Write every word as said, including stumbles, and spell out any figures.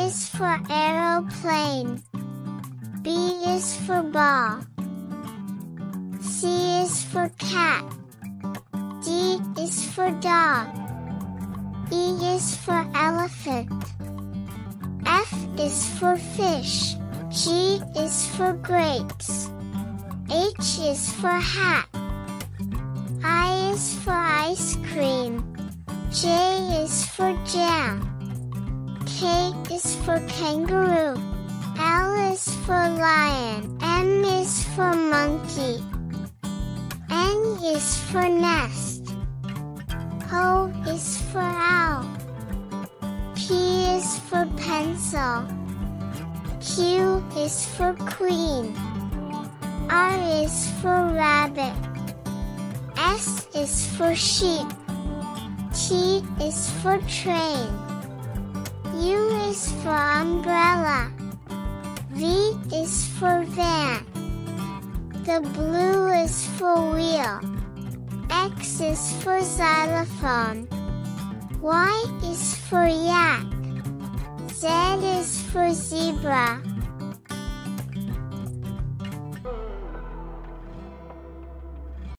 is for aeroplane. B is for ball. C is for cat. D is for dog. E is for elephant. F is for fish. G is for grapes. H is for hat. I is for ice cream. J is for jam. K is for kangaroo. L is for lion. M is for monkey. N is for nest. O is for owl. P is for pencil. Q is for queen. R is for rabbit. S is for sheep. T is for train. U is for umbrella. V is for van. The blue is for wheel. X is for xylophone. Y is for yak. Z is for zebra.